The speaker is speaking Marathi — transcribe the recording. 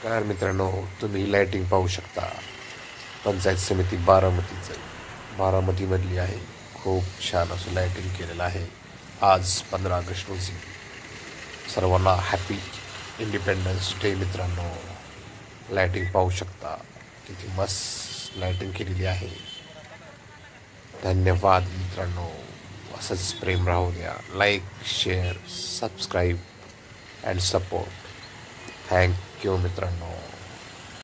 नमस्कार मित्रांनो, तुम्ही लाइटिंग पाहू शकता. पंचायत समिती बारामतीमधली आहे. खूप छान असं लाइटिंग केलेलं आहे. आज 15 ऑगस्ट रोजी सर्वांना हॅपी इंडिपेंडन्स डे. मित्रांनो, लाइटिंग पाहू शकता, किती मस्त लाइटिंग केलेली आहे. धन्यवाद मित्रांनो, असंच प्रेम राहू द्या. Like, share, subscribe and support. Thank you मित्रांनो.